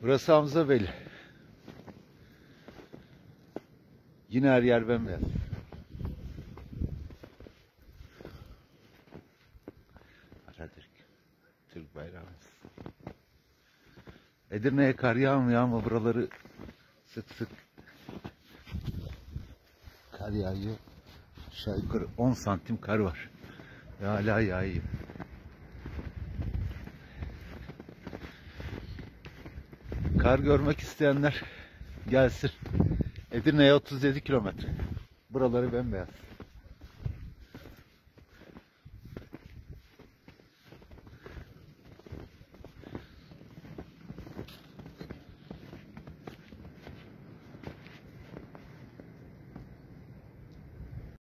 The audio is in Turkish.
Burası Hamzabeyli. Yine her yer bembeyaz. Atatürk, Türk bayrağımız. Edirne'ye kar yağmıyor ama buraları sık sık kar yağıyor. Aşağı yukarı 10 santim kar var. Ve hala yağıyor. Kar görmek isteyenler gelsin. Edirne'ye 37 kilometre. Buraları bembeyaz.